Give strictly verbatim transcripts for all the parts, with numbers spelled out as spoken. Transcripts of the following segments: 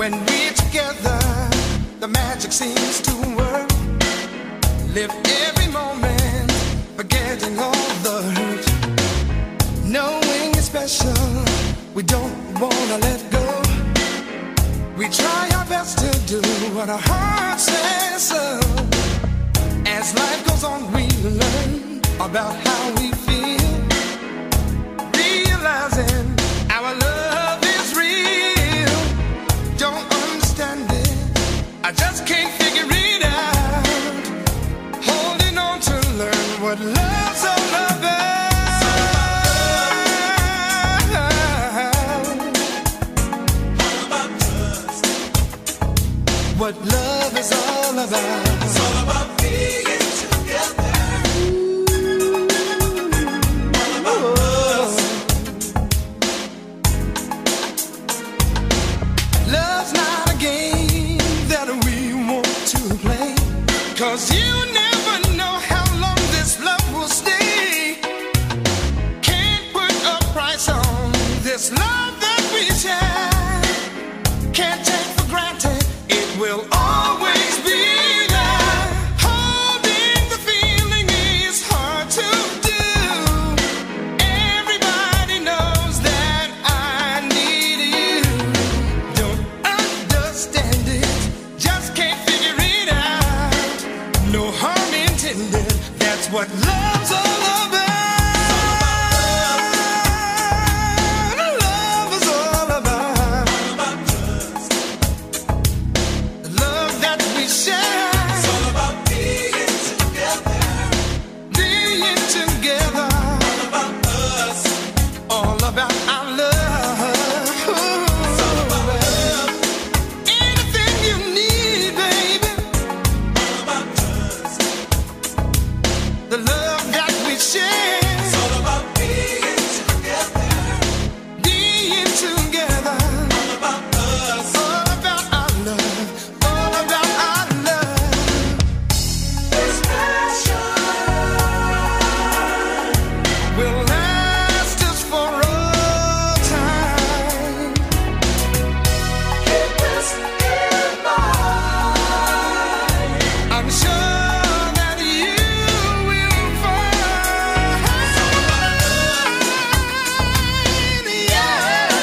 When we're together, the magic seems to work. Live every moment, forgetting all the hurt. Knowing it's special, we don't wanna let go. We try our best to do what our heart says so. As life goes on, we learn about how we feel, realizing our love is real. Don't understand it, I just can't figure it out. Holding on to learn what love's all about. What love is all about. It's all about being together. All about us. Love's not a game that we want to play, 'cause you never know how long this love will stay. Can't put a price on this love that we share. Can't take for granted it will always be there. Holding the feeling is hard to do. Everybody knows that I need you. Don't understand it, just can't figure it out. No harm intended, that's what love's all about. Love is all about. The love that we share. It's all about being together. Being together. All about us. All about our love. It's all about love. Anything you need, baby. All about us. The love that we share. It's all about being together. Being together. All about us. All about our love. All about our love. It's special. Will last us for all time. Keep this in mind. I'm sure that you will find. Yeah.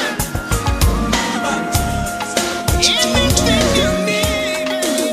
Anything you need,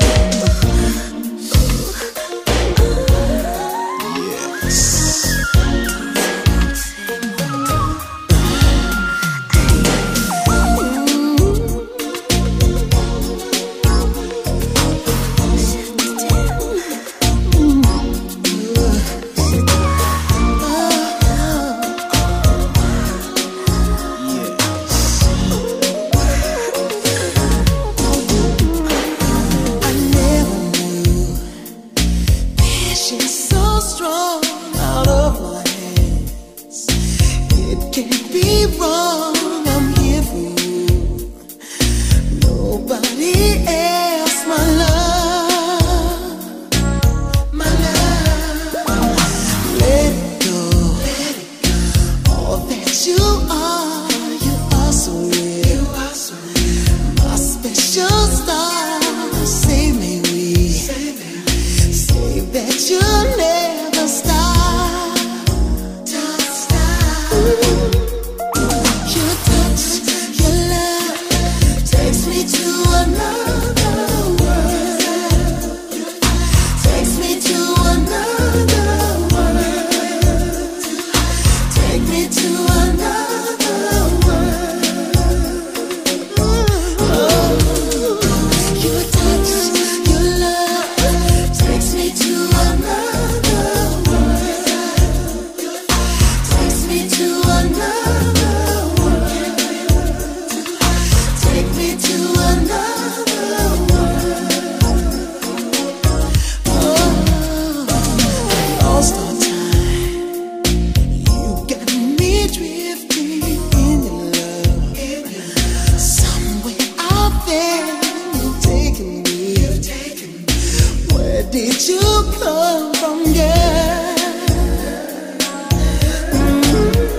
Passion's so strong out of my hands. It can't be wrong. I'm here for you. Nobody else, my love. My love. Let it go. Let it go. All that you are, you are so real. You are so real. My special star. Say may we. Say that you'll never stop. Don't stop. Your touch, your love takes me to another world. Takes me to another world. Take me to another world. Oh, your touch, your love takes me to another world. Takes me to another world. Take me to another world. Oh, lost all time. You got me drifting in your love. Somewhere out there, you're taking me. Where did you come from, girl?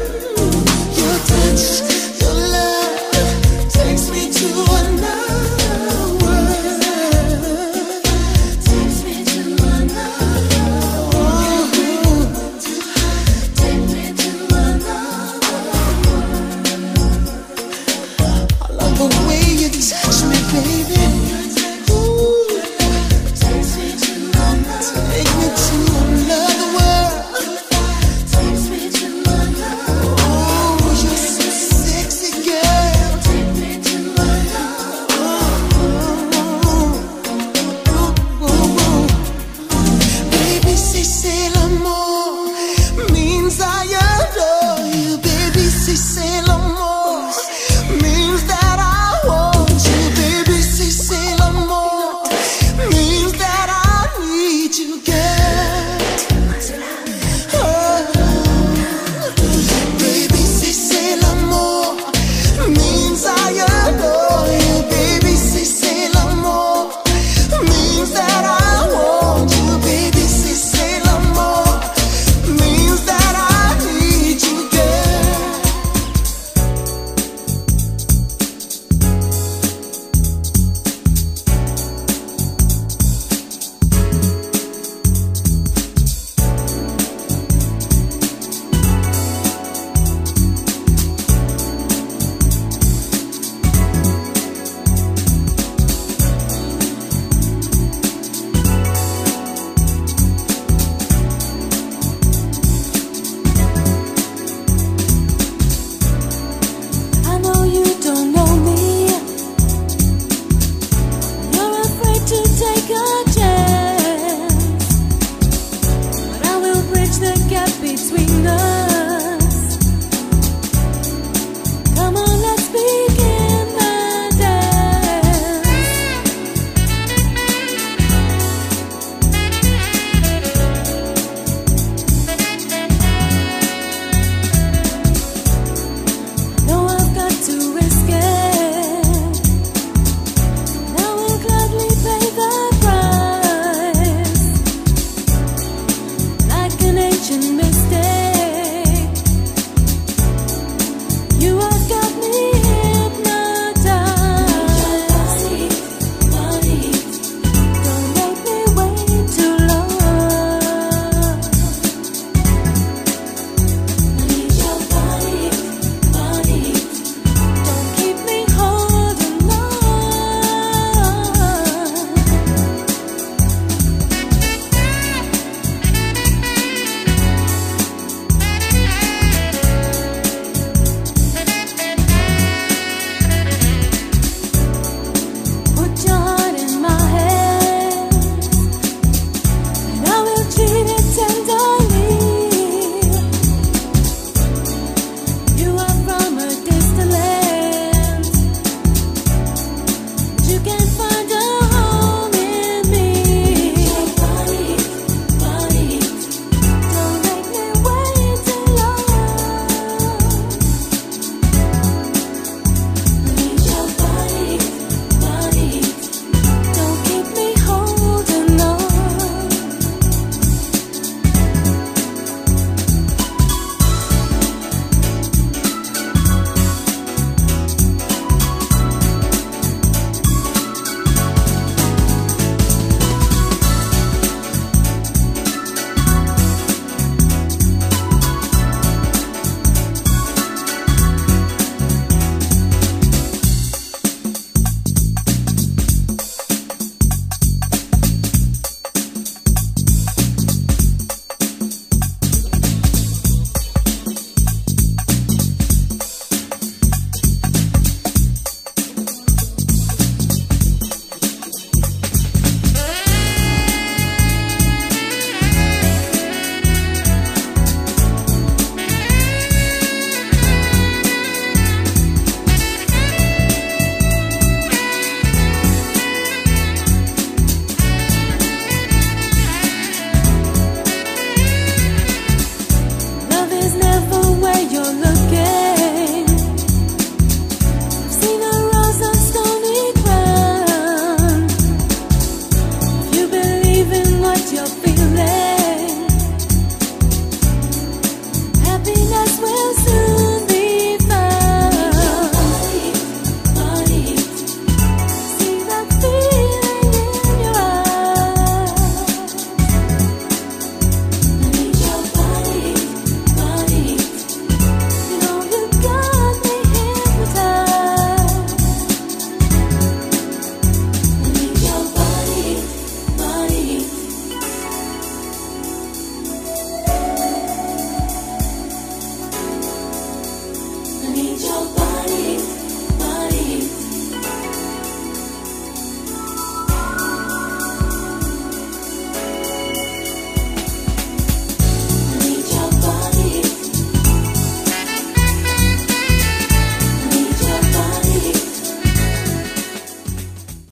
Your touch, your love takes me to another the way you touch me, baby.